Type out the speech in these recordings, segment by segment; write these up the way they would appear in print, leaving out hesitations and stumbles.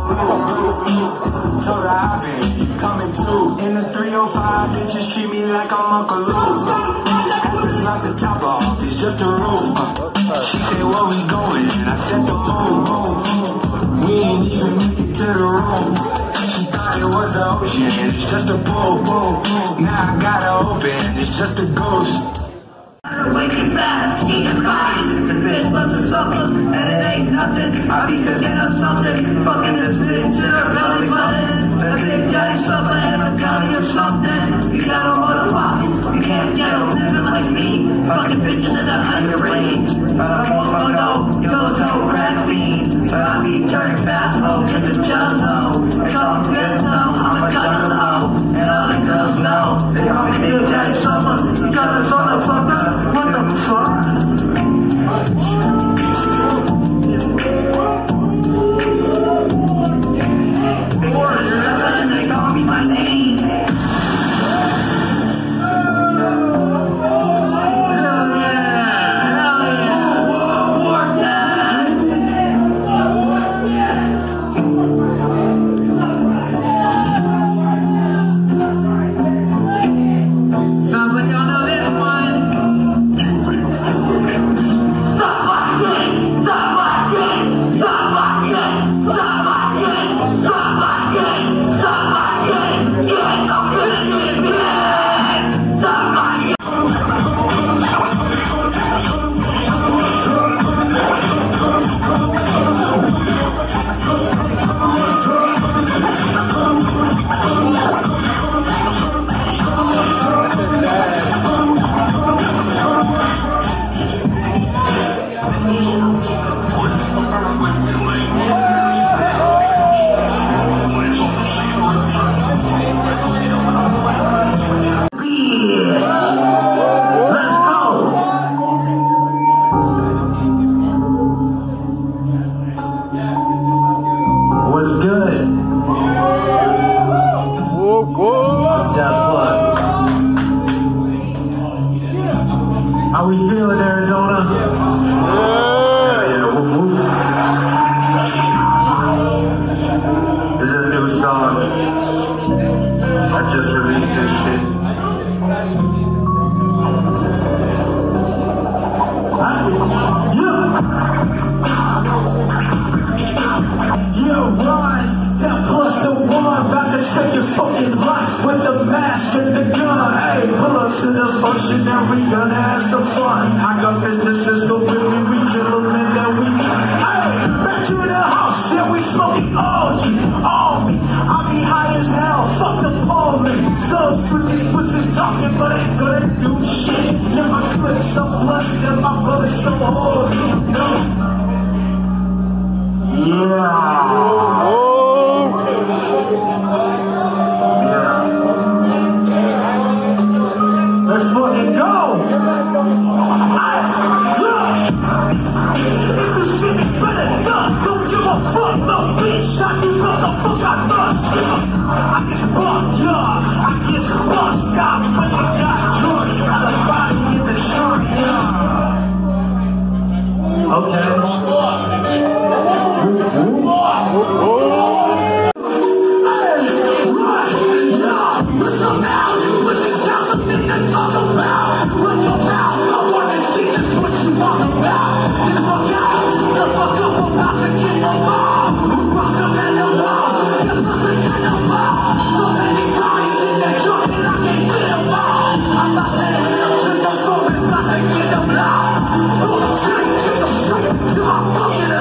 Told her I been coming too. In the 305, bitches treat me like I'm Uncle Luke. It's not the top off, it's just the roof. She said, where we going? And I said the moon. We ain't even make it to the room. She thought it was the ocean, it's just a pool. Now I gotta open, it's just a ghost. Waking fast, eating fast. The bitch loves her suckers, and it ain't nothing. I be cooking up something, fucking this bitch in her belly button. The big daddy suffer and a daddy or something. You got a motherfucker, you can't get a living like me. Fucking bitches in the underage. No, yo, rat fiends. But I be turning fast hoes into jello. Come get low, I'm a jello. And all the girls know, they call me Big Daddy Summer. You got us on the fucker. What the fuck? They call me my name. How we feeling, Arizona? Yeah, whoop. This is a new song. I just released this shit. Yeah, one, that plus the one, about to take your fucking life with the mask and the gun. Hey, pull up to the function and we gonna have some fun. I got businesses, so baby, we kill them and then we hey, back to the house, yeah, we smoking all me. I be high as hell, fuck the police. So for these pussies talking, but ain't gonna do shit. Yeah, my clip's so blessed and my bullets so hard. Let's fucking go! If you shit is better done, don't give a fuck, no bitch. Shot you motherfucker, I thought. I get fucked, yeah. I get fucked, stop. But I got drugs, got a body in the shirt, yeah. Okay. I'm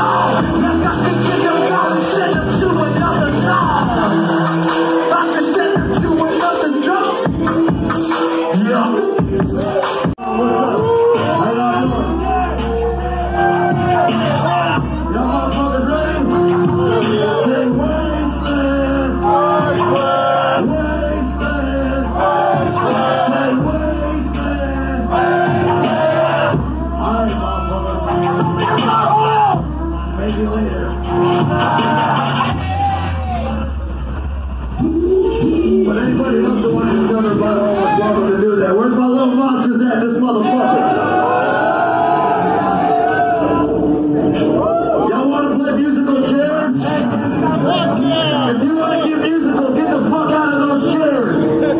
If you want to get musical, get the fuck out of those chairs.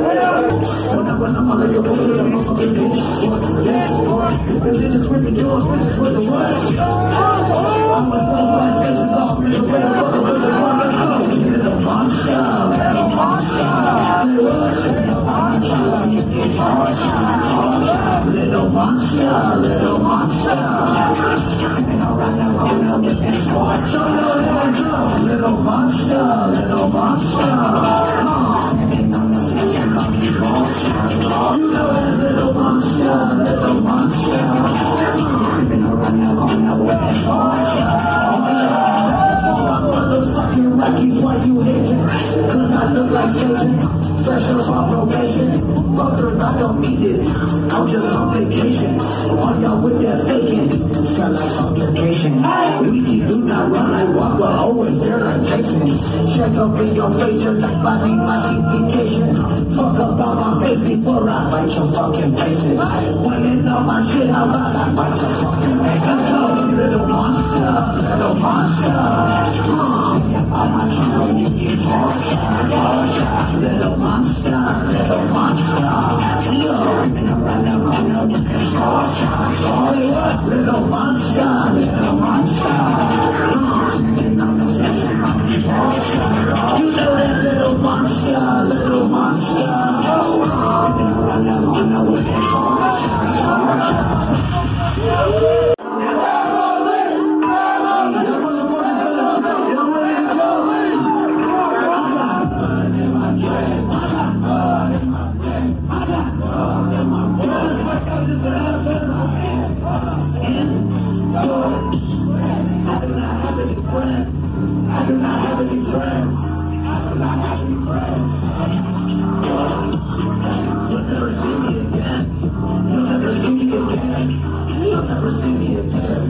Little monster, little monster. Little monster, little monster. You know that little monster, little monster. Motherfucking Rockies, why you hating? Cause I look like Satan, fresh off on probation. Fucker, I don't need it, I'm just on vacation. All y'all with that faking, sound like complication. We do not run like walk, we're always there like Jason. Check up in your face, you're like body massification. Fuck up on my face before I bite your fucking faces. Winning all my shit out loud, I bite your fucking faces. Little monster, little monster. I'm a chico, you get torture. Little monster, little monster. Creeping around the corner, you can torture. Little monster, little monster. Sitting on the flesh and on the torture. You know that little monster, little monster. Creeping around the corner, you can torture. I do not have any friends. I do not have any friends. You'll never see me again. You'll never see me again. You'll never see me again.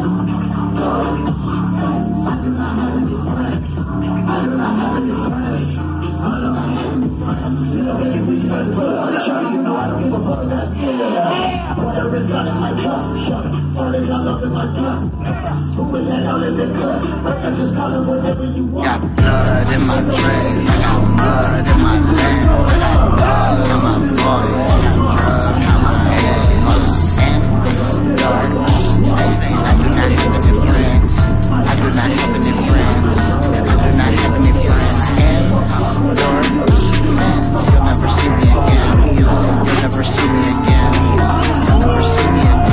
I do not have any friends. I do not have any friends. I don't have any friends. You know, baby, we can put up a shot. You know I don't give a fuck about you. Whatever is not in my cup, shut it. What is all up in my cup? Who is that out in the cup? I just call it whatever you want. Got blood in my dreams, I got mud in my lens, I got love in my voice, I got drugs in my head. And dark face, I do not have any friends. I do not have any friends. I do not have any friends. And dark fence, you'll never see me again. You'll never see me again. You'll never see me again.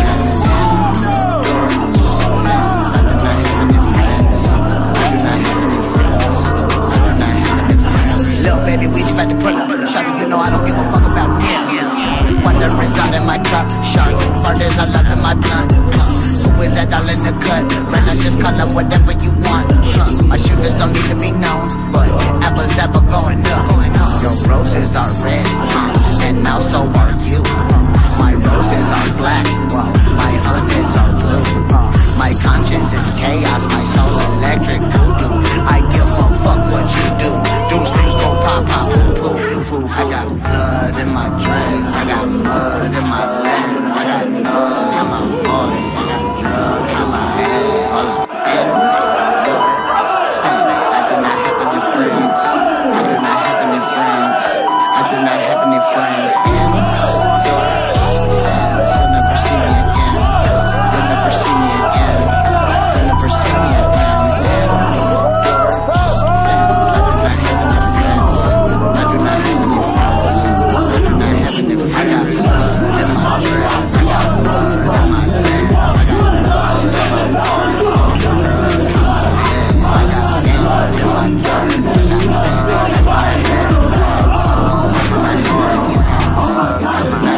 Baby, we just about to pull up. Shawty, you know I don't give a fuck about them. Wonder is all in my cup. Shark, fart is all up in my blunt. Who is that all in the cut? Man, I just call up whatever you want. My shooters don't need to be known, but apples ever going up. Your roses are red, and now so are you. My roses are black, well, my hundreds are blue. My conscience is chaos, my soul electric voodoo. I give a fuck what you do. Deuce, go pop, pop, poo, poo, poo. I got blood in my dreams, I got mud in my lens, I got nug in my voice, I got drugs in my head. I do not have any friends. I do not have any friends. I do not have any friends. And your fans, you'll never see me again. You'll never see me again. You'll never see me again. I'm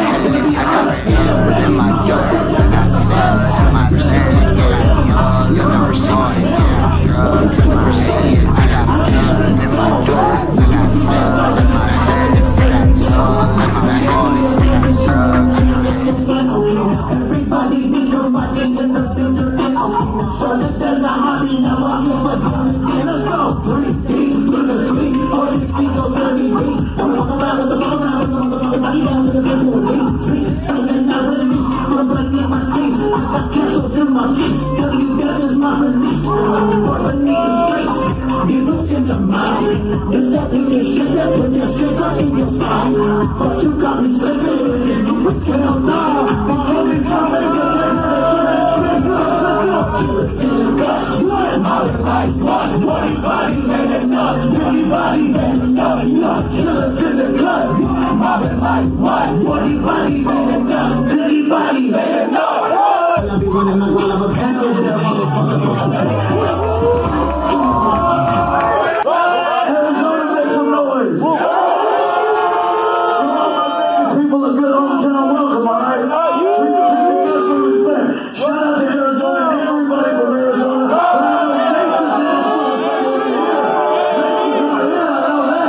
look in the mouth. It's that nigga shit that put your shit up in your mouth. But you got me slipping, you wicked hell now. My only time is a killers in the gut, blood, mobbing like blood. 20 bodies ain't enough, 50 bodies ain't enough. Killers in the gut, mobbing like what? 20 bodies ain't enough, 50 bodies ain't enough. I be running like one of a candle with that motherfucker. Arizona, make some noise. People are good hometown welcome, alright? Treat the guests with respect. Shout out to Arizona and everybody from Arizona. But I know faces in this motherfucker over here. Faces over here, I know that.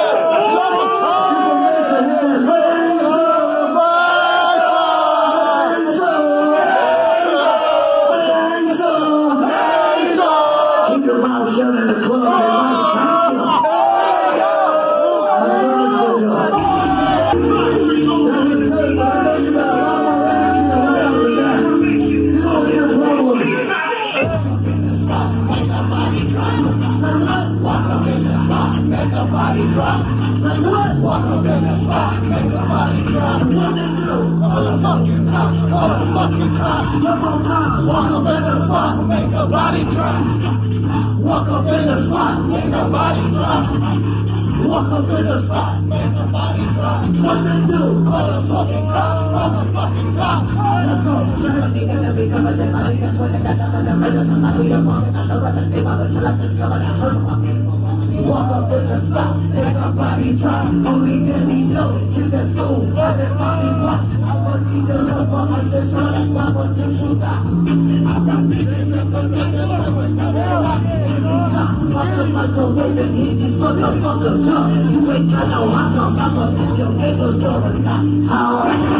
Keep your mouth shut in the club, they might shock you. Let's turn this bitch up. Walk up in the spot, make a body drop. Walk up in the spot, make a body drop. What they do? All the fucking cops, all the fucking cops. One more time. Walk up in the spot, make a body drop. Walk up in the spot, make a body drop. Walk up in the spot, make a body drop. What they do? All the fucking cops, all the fucking cops. Let's go. Somebody gonna be coming to my ears when they got the murder. Somebody you're walking on the road and they want to let this go. Walk up in the spot, make a body drop. Only then he know kids at school, running body watch. I want you to look for my sister and mama to shoot out. I got feelings in the niggas with the rock. Fuck the microwave and heat these motherfuckers up. You ain't got no hot sauce, I'ma give your niggas door and not how.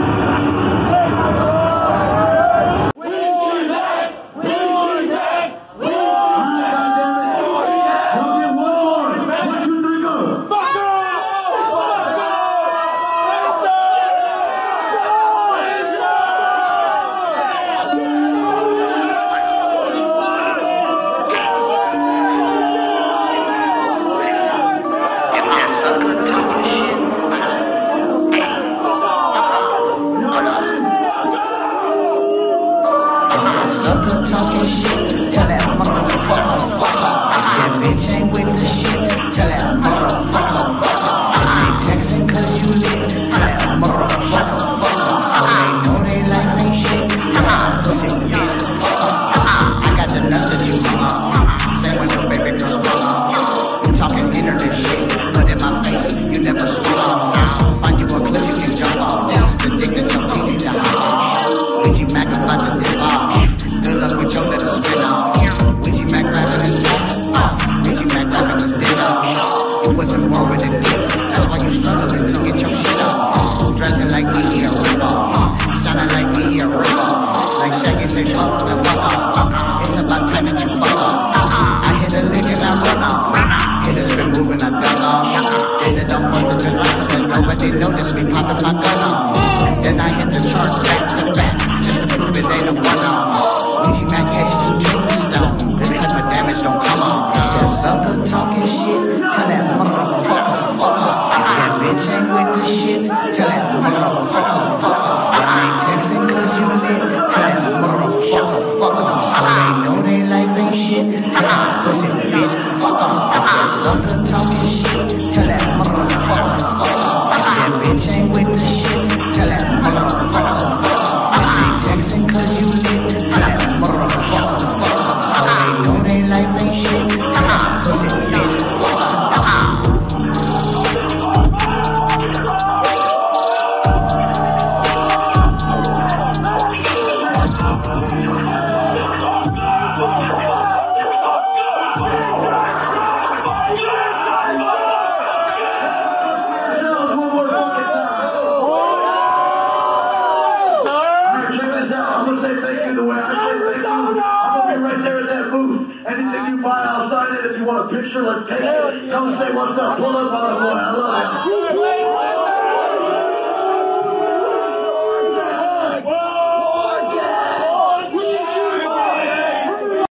Sucker talking shit, tell that motherfucker fuck off. If that bitch ain't with the shit, tell that motherfucker fuck off. If they texting cause you lit, tell that motherfucker fuck off. So they know they life ain't shit, tell that pussy bitch fuck off. I got the nuts that you hung off, say when your baby girl sprung off. You talking internet shit, put in my face, you never swung off. Find you a cliff you can jump off, this is the dick that your team need to hop off. Ouija Mac about to dip off. Good luck with your little spin off. Ouija Mac rapping his ass off. Ouija Mac rapping his dick off. You wasn't born with a gift, that's why you struggling to get your shit off. Dressing like me, he a rip off. Sounding like me, he a rip off. Like Shaggy say fuck the fuck off. It's about time that you fuck off. I hit a lick and I run off. Hitters been moving, I done off. And it don't fuck with your lights, let nobody notice me popping my gun off. Then I hit the charge back to back, just to prove it ain't a one-off. Ouija Mac Haitian tombstone, this type of damage don't come off. That sucker talking shit, tell that motherfucker fuck off. If that bitch ain't with the shits, tell that motherfucker fuck off. When they texting cause you lit, tell that motherfucker fuck off. So they know they life ain't shit, tell that pussy bitch fuck off. If that sucker talking shit, tell that motherfucker fuck off. If that bitch ain't with the shits, tell that motherfucker fuck off. When they texting cause you lit, tell that motherfucker fuck off. So they know they life ain't shit, tell that pussy bitch fuck off. Anything you buy outside it, if you want a picture, let's take it. Come say what's up, pull up on the boy, I love it.